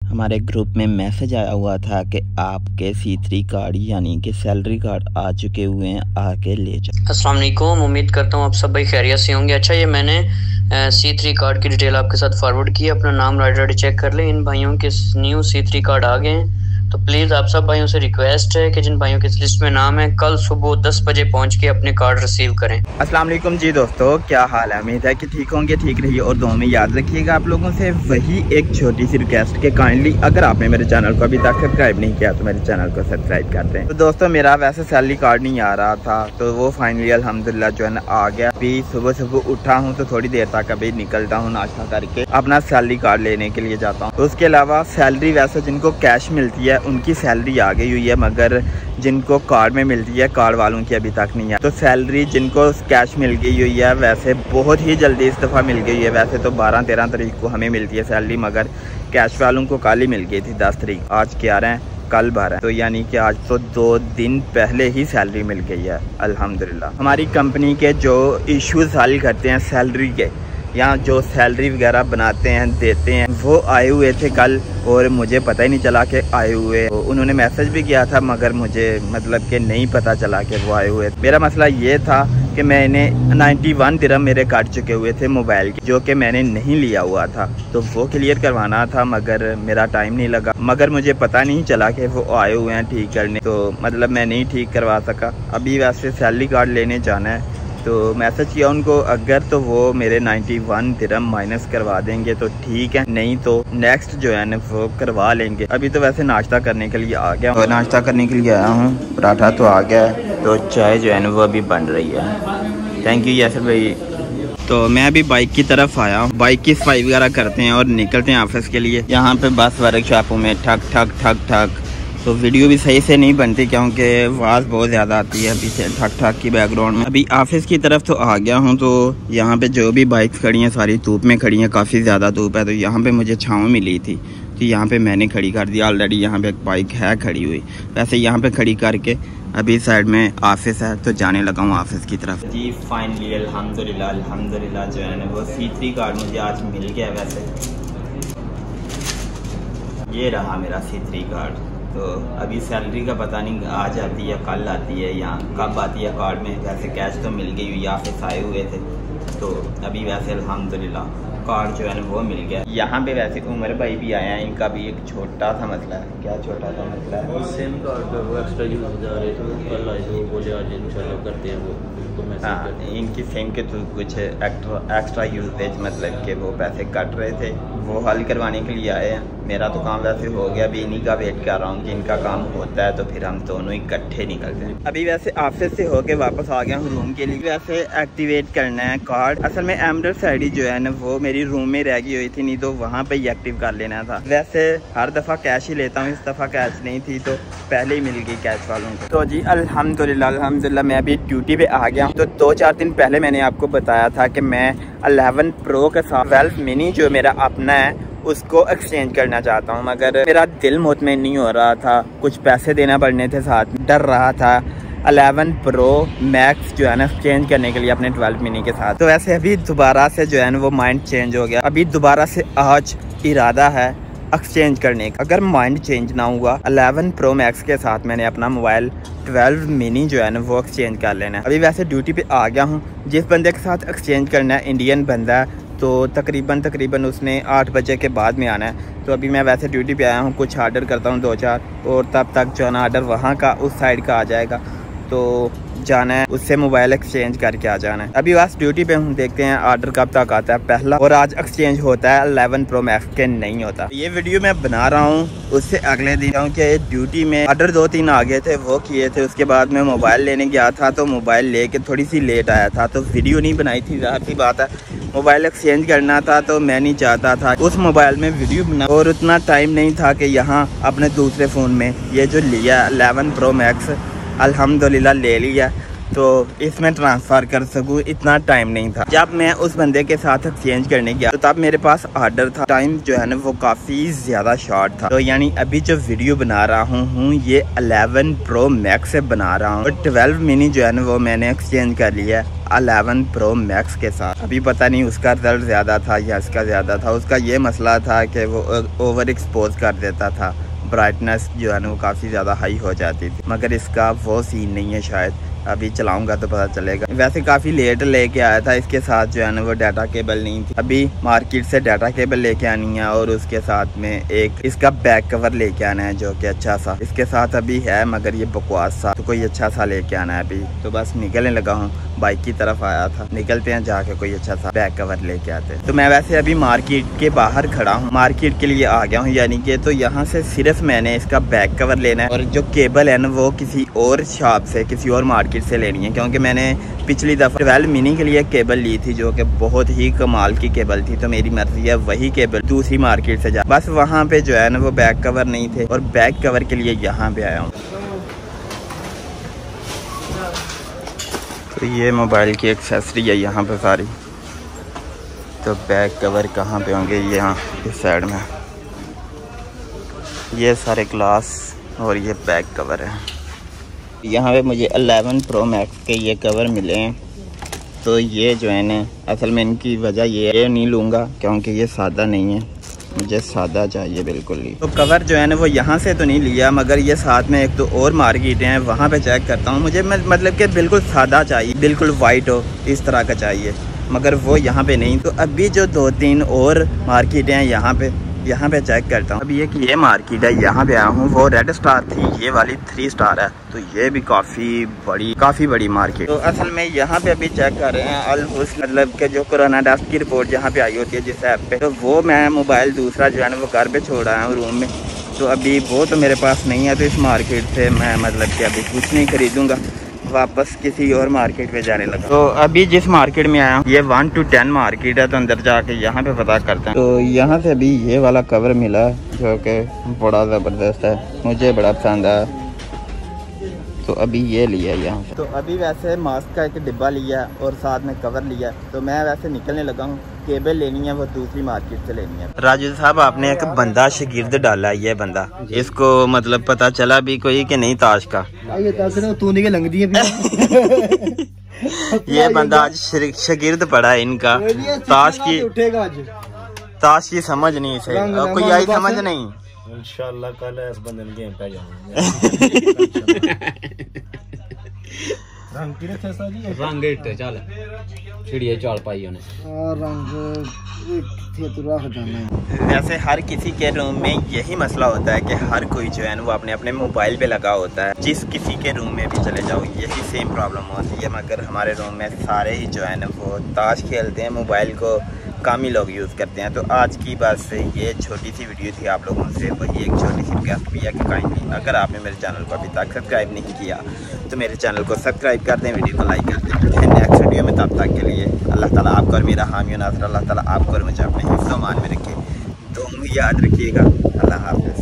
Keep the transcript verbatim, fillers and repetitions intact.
हमारे ग्रुप में मैसेज आया हुआ था कि आपके सी थ्री कार्ड यानी कि सैलरी कार्ड आ चुके हुए हैं, आके ले जाओ। अस्सलाम वालेकुम, उम्मीद करता हूँ आप सब भाई खैरियत से होंगे। अच्छा, ये मैंने सी थ्री कार्ड की डिटेल आपके साथ फॉरवर्ड की है। अपना नाम राइट राइट चेक कर लें। इन भाइयों के न्यू सी थ्री कार्ड आ गए हैं, तो प्लीज़ आप सब भाइयों से रिक्वेस्ट है कि जिन भाइयों के इस लिस्ट में नाम है कल सुबह दस बजे पहुंच के अपने कार्ड रिसीव करें। अस्सलाम वालेकुम जी दोस्तों, क्या हाल है? उम्मीद है कि ठीक होंगे, ठीक रहिए और दुआ में याद रखिएगा। आप लोगों से वही एक छोटी सी रिक्वेस्ट के काइंडली अगर आपने मेरे चैनल को अभी तक सब्सक्राइब नहीं किया तो मेरे चैनल को सब्सक्राइब कर दें। तो दोस्तों, मेरा वैसे सैलरी कार्ड नहीं आ रहा था, तो वो फाइनली अल्हम्दुलिल्लाह जो है ना आ गया। अभी सुबह सुबह उठा हूँ तो थोड़ी देर तक अभी निकलता हूँ, नाश्ता करके अपना सैलरी कार्ड लेने के लिए जाता हूँ। तो उसके अलावा सैलरी वैसे जिनको कैश मिलती है उनकी सैलरी आ गई हुई है, मगर जिनको कार्ड में मिलती है कार्ड वालों की अभी तक नहीं है। तो सैलरी जिनको कैश मिल गई हुई है वैसे बहुत ही जल्दी इस दफ़ा मिल गई है। वैसे तो बारह तेरह तारीख को हमें मिलती है सैलरी, मगर कैश वालों को कल ही मिल गई थी दस तारीख। आज ग्यारह है, कल बारह है, तो यानी कि आज तो दो दिन पहले ही सैलरी मिल गई है अल्हम्दुलिल्लाह। हमारी कंपनी के जो इश्यूज हल करते हैं सैलरी के, यहाँ जो सैलरी वगैरह बनाते हैं देते हैं, वो आए हुए थे कल और मुझे पता ही नहीं चला कि आए हुए। तो उन्होंने मैसेज भी किया था मगर मुझे मतलब कि नहीं पता चला कि वो आए हुए। मेरा मसला ये था कि मैंने इक्यानवे दिरहम मेरे काट चुके हुए थे मोबाइल के, जो कि मैंने नहीं लिया हुआ था, तो वो क्लियर करवाना था मगर मेरा टाइम नहीं लगा। मगर मुझे पता नहीं चला कि वो आए हुए हैं ठीक करने, तो मतलब मैं नहीं ठीक करवा सका। अभी वैसे सैलरी कार्ड लेने जाना है तो मैसेज किया उनको, अगर तो वो मेरे इक्यानवे दिरहम माइनस करवा देंगे तो ठीक है, नहीं तो नेक्स्ट जो है ना वो करवा लेंगे। अभी तो वैसे नाश्ता करने के लिए आ गया हूँ, नाश्ता करने के लिए आया हूँ। पराठा तो आ गया है, तो चाय जो है ना वो अभी बन रही है। थैंक यू यासर भाई। तो मैं अभी बाइक की तरफ आया हूँ, बाइक की सफाई वगैरह करते हैं और निकलते हैं ऑफिस के लिए। यहाँ पे बस वर्कशॉपों में ठक ठक ठक ठक, तो वीडियो भी सही से नहीं बनती क्योंकि आवाज़ बहुत ज़्यादा आती है पीछे ठक ठक की बैकग्राउंड में। अभी ऑफिस की तरफ तो आ गया हूँ, तो यहाँ पे जो भी बाइक्स खड़ी हैं सारी धूप में खड़ी हैं, काफ़ी ज़्यादा धूप है। तो यहाँ पे मुझे छाँव मिली थी, तो यहाँ पे मैंने खड़ी कर दी। ऑलरेडी यहाँ पे एक बाइक है खड़ी हुई, वैसे यहाँ पे खड़ी करके अभी साइड में ऑफिस है तो जाने लगा हूँ ऑफिस की तरफ। जी फाइनली अल्हम्दुलिल्लाह अल्हम्दुलिल्लाह जो है ना वो सी थ्री कार्ड मुझे आज मिल गया। वैसे ये रहा मेरा सी थ्री कार्ड। तो अभी सैलरी का पता नहीं आज आती है कल आती है या कब आती है कार्ड में। वैसे कैश तो मिल गई हुई, ऑफिस आए हुए थे, तो अभी वैसे अल्हम्दुलिल्लाह कार्ड जो है ना वो मिल गया। यहाँ पे वैसे उमर भाई भी आए हैं, इनका भी एक छोटा सा मसला है। क्या छोटा सा मसला है? सेम कार्ड पे वो एक्स्ट्रा यूज जा रहे थे, कल आए तो बोले आज इंशाल्लाह करते हैं वो। हाँ, इनकी सिम के तो कुछ एक्स्ट्रा एक्स्ट्रा यूजेज मतलब कि वो पैसे कट रहे थे, वो हल करवाने के लिए आए हैं। मेरा तो काम वैसे हो गया, अभी इन्हीं का वेट कर रहा हूँ कि इनका काम होता है तो फिर हम दोनों इकट्ठे निकलते हैं। अभी वैसे ऑफिस से होके वापस आ गया हूँ रूम के लिए। वैसे एक्टिवेट करना है कार्ड, असल में एमरल्ड आईडी जो है ना वो मेरी रूम में रह गई हुई थी, नहीं तो वहाँ पे ही एक्टिव कर लेना था। वैसे हर दफ़ा कैश ही लेता हूँ, इस दफ़ा कैश नहीं थी तो पहले ही मिल गई कैश वालों को। तो जी अल्हम्दुलिल्लाह अल्हम्दुलिल्लाह मैं अभी ड्यूटी पे आ गया हूँ। तो दो चार दिन पहले मैंने आपको बताया था कि मैं इलेवन प्रो के साथ ट्वेल्व मिनी जो मेरा अपना है उसको एक्सचेंज करना चाहता हूँ, मगर मेरा दिल मुतमईन नहीं हो रहा था, कुछ पैसे देना पड़ने थे, साथ डर रहा था इलेवन प्रो मैक्स जो है ना एक्सचेंज करने के लिए अपने ट्वेल्व मिनी के साथ। तो वैसे अभी दोबारा से जो है ना वो माइंड चेंज हो गया। अभी दोबारा से आज इरादा है एक्सचेंज करने का। अगर माइंड चेंज ना हुआ इलेवन प्रो मैक्स के साथ मैंने अपना मोबाइल ट्वेल्व मिनी जो है ना वो एक्सचेंज कर लेना है। अभी वैसे ड्यूटी पे आ गया हूँ, जिस बंदे के साथ एक्सचेंज करना है इंडियन बंदा है, तो तकरीबन तकरीबन उसने आठ बजे के बाद में आना है। तो अभी मैं वैसे ड्यूटी पे आया हूँ, कुछ ऑर्डर करता हूँ दो चार, और तब तक जो है ना ऑर्डर वहाँ का उस साइड का आ जाएगा, तो जाना है उससे मोबाइल एक्सचेंज करके आ जाना है। अभी बस ड्यूटी पे हूँ, देखते हैं ऑर्डर कब तक आता है पहला। और आज एक्सचेंज होता है इलेवन प्रो मैक्स के नहीं होता। ये वीडियो मैं बना रहा हूँ उससे अगले दिन, क्योंकि ड्यूटी में ऑर्डर दो तीन आ गए थे वो किए थे। उसके बाद मैं मोबाइल लेने गया था, तो मोबाइल लेके थोड़ी सी लेट आया था, तो वीडियो नहीं बनाई थी। ज़ाहिर सी बात है मोबाइल एक्सचेंज करना था, तो मैं नहीं चाहता था उस मोबाइल में वीडियो बना, और उतना टाइम नहीं था कि यहाँ अपने दूसरे फ़ोन में ये जो लिया इलेवन प्रो मैक्स अल्हम्दुलिल्लाह ले लिया। तो इसमें ट्रांसफ़र कर सकूँ, इतना टाइम नहीं था। जब मैं उस बंदे के साथ एक्सचेंज करने गया तो तब मेरे पास ऑर्डर था, टाइम जो है ना वो काफ़ी ज़्यादा शॉर्ट था। तो यानी अभी जो वीडियो बना रहा हूँ हूँ ये इलेवन प्रो मैक्स से बना रहा हूँ और ट्वेल्व मिनी जो है ना वो मैंने एक्सचेंज कर लिया है इलेवन प्रो मैक्स के साथ। अभी पता नहीं उसका रिजल्ट ज़्यादा था या इसका ज़्यादा था। उसका ये मसला था कि वो ओवर एक्सपोज कर देता था, ब्राइटनेस जो है ना वो काफ़ी ज़्यादा हाई हो जाती थी, मगर इसका वो सीन नहीं है। शायद अभी चलाऊंगा तो पता चलेगा। वैसे काफ़ी लेट लेके आया था, इसके साथ जो है ना वो डाटा केबल नहीं थी। अभी मार्केट से डाटा केबल लेके आनी है और उसके साथ में एक इसका बैक कवर लेके आना है जो कि अच्छा सा इसके साथ अभी है, मगर ये बकवास सा। तो कोई अच्छा सा लेके आना है। अभी तो बस निकलने लगा हूँ, बाइक की तरफ आया था, निकलते हैं जाके कोई अच्छा सा बैक कवर लेके आते हैं। तो मैं वैसे अभी मार्केट के बाहर खड़ा हूँ, मार्केट के लिए आ गया हूँ यानी कि। तो यहाँ से सिर्फ मैंने इसका बैक कवर लेना है और जो केबल है ना वो किसी और शॉप से, किसी और मार्केट से लेनी है, क्योंकि मैंने पिछली दफ़ा ट्वेल्व मिनी के लिए केबल ली थी जो कि बहुत ही कमाल की केबल थी। तो मेरी मर्जी है वही केबल दूसरी मार्केट से जा, बस वहाँ पे जो है ना वो बैक कवर नहीं थे और बैक कवर के लिए यहाँ पे आया हूँ। तो ये मोबाइल की एक्सेसरी है यहाँ पे सारी। तो बैक कवर कहाँ पे होंगे? यहाँ इस साइड में ये सारे ग्लास और ये बैक कवर है। यहाँ पे मुझे इलेवन प्रो मैक्स के ये कवर मिले हैं। तो ये जो है ना असल में इनकी वजह ये ये नहीं लूँगा क्योंकि ये सादा नहीं है, मुझे सादा चाहिए बिल्कुल ही। तो कवर जो है ना वो यहाँ से तो नहीं लिया, मगर ये साथ में एक तो और मार्केट हैं वहाँ पे चेक करता हूँ। मुझे मतलब कि बिल्कुल सादा चाहिए, बिल्कुल वाइट हो इस तरह का चाहिए, मगर वो यहाँ पे नहीं। तो अभी जो दो तीन और मार्केट हैं यहाँ पे यहाँ पे चेक करता हूँ। अभी एक ये मार्केट है यहाँ पे आया हूँ, वो रेड स्टार थी, ये वाली थ्री स्टार है। तो ये भी काफ़ी बड़ी काफ़ी बड़ी मार्केट। तो असल में यहाँ पे अभी चेक कर रहे हैं अल हुस्न, मतलब के जो कोरोना टेस्ट की रिपोर्ट यहाँ पे आई होती है जिस ऐप पे, तो वो मैं मोबाइल दूसरा जो है ना वो घर पे छोड़ आया हूँ रूम में। तो अभी वो तो मेरे पास नहीं है, तो इस मार्केट से मैं मतलब कि अभी कुछ नहीं खरीदूँगा, वापस किसी और मार्केट पे जाने लगा। तो अभी जिस मार्केट में आया हूँ ये वन टू टेन मार्केट है, तो अंदर जाके यहाँ पे पता करते हैं। तो यहाँ से अभी ये वाला कवर मिला जो कि बड़ा ज़बरदस्त है, मुझे बड़ा पसंद आया, तो अभी ये लिया यहाँ से। तो अभी वैसे मास्क का एक डिब्बा लिया और साथ में कवर लिया। तो मैं वैसे निकलने लगा हूँ, केबल लेनी है वो दूसरी मार्केट से लेनी है। राजू साहब आपने एक बंदा शागिर्द डाला, ये बंदा इसको मतलब पता चला भी कोई कि नहीं ताश का? तू नहीं लंग दी ये बंदा आज शागिर्द पड़ा है इनका, ताश की ताश की समझ नहीं इसे, कोई आई समझ नहीं। इंशाल्लाह कल इस बंदे ने गेम पे जाऊंगा। रंग किरे थे साजी रंग इट्टे चल चिड़िया चाल पाई उन्हें रंग थे तो रख जाना। वैसे हर किसी के रूम में यही मसला होता है कि हर कोई जो है वो अपने अपने मोबाइल पे लगा होता है। जिस किसी के रूम में भी चले जाओ यही सेम प्रॉब्लम होती है, मगर हमारे रूम में सारे ही जो है ना वो ताश खेलते हैं, मोबाइल को कम ही लोग यूज़ करते हैं। तो आज की बस ये छोटी सी वीडियो थी आप लोगों से, वही एक छोटी सी रिक्वेस्ट भी है कि काइंडली अगर आपने मेरे चैनल को अभी तक सब्सक्राइब नहीं किया तो मेरे चैनल को सब्सक्राइब कर दें, वीडियो को लाइक कर दें। नेक्स्ट वीडियो में तब तक के लिए अल्लाह ताला आपको और मेरा हामी नाज़र, अल्लाह ताला आपको और मुझे अपने हिफ्ज़-ओ-मान में रखे। तो याद रखिएगा। अल्लाह हाफ़िज़।